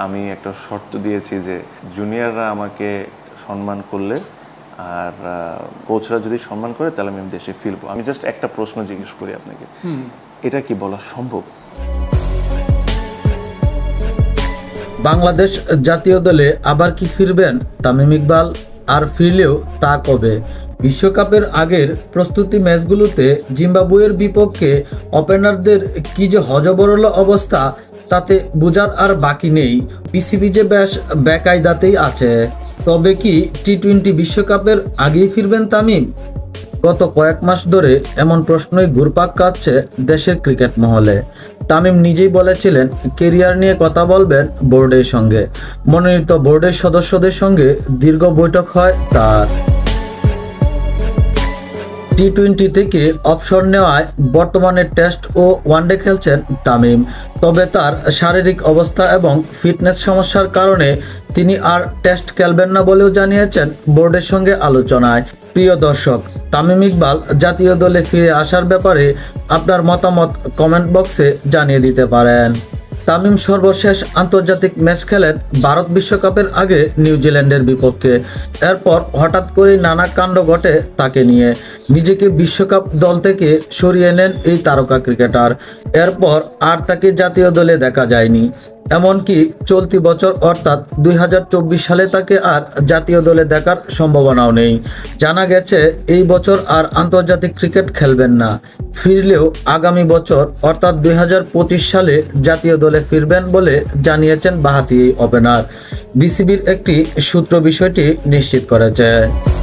আমি একটা শর্ত দিয়েছি যে জুনিয়ররা আমাকে সম্মান করলে আর কোচরা যদি সম্মান করে তাহলে আমি দেশে ফিরবো। আমি জাস্ট একটা প্রশ্ন জিজ্ঞেস করি আপনাকে, এটা কি বলা সম্ভব? বাংলাদেশ জাতীয় দলে আবার কি ফিরবেন তামিম ইকবাল? আর ফিরলেও তা কবে? বিশ্বকাপের আগের প্রস্তুতি ম্যাচগুলোতে জিম্বাবুয়ের বিপক্ষে ওপেনারদের কি যে হযবরল অবস্থা তাতে বোঝার আর বাকি নেই। পিসিবি যে বেশ বেকায়দাতেই আছে। তবে কি টি-20 বিশ্বকাপের আগেই ফিরবেন তামিম? গত কয়েক মাস ধরে এমন প্রশ্নই ঘুরপাক খাচ্ছে দেশের ক্রিকেট মহলে। তামিম নিজেই বলেছিলেন কেরিয়ার নিয়ে কথা বলবেন বোর্ডের সঙ্গে। মনোনীত বোর্ডের সদস্যদের সঙ্গে দীর্ঘ বৈঠক হয় তার। টি-20 থেকে অবসর নেওয়ায় বর্তমানে টেস্ট ও ওয়ানডে খেলছেন তামিম। তবে তার শারীরিক অবস্থা এবং ফিটনেস সমস্যার কারণে তিনি আর টেস্ট খেলবেন না বলেও জানিয়েছেন বোর্ডের সঙ্গে আলোচনায়। প্রিয় দর্শক, তামিম ইকবাল জাতীয় দলে ফিরে আসার ব্যাপারে আপনার মতামত কমেন্ট বক্সে জানিয়ে দিতে পারেন। তামিম সর্বশেষ আন্তর্জাতিক ম্যাচ খেলেন ভারত বিশ্বকাপের আগে নিউজিল্যান্ডের বিপক্ষে। এরপর হঠাৎ করেই নানা কাণ্ড ঘটে তাকে নিয়ে। নিজেকে বিশ্বকাপ দল থেকে সরিয়ে নেন এই তারকা ক্রিকেটার। এরপর আর তাকে জাতীয় দলে দেখা যায়নি। এমনকি চলতি বছর অর্থাৎ 2024 সালে তাকে আর জাতীয় দলে দেখার সম্ভাবনাও নেই। জানা গেছে এই বছর আর আন্তর্জাতিক ক্রিকেট খেলবেন না। ফিরলেও আগামী বছর অর্থাৎ 2025 সালে জাতীয় দলে ফিরবেন বলে জানিয়েছেন বাঁহাতি এই ওপেনার। বিসিবির একটি সূত্র বিষয়টি নিশ্চিত করেছে।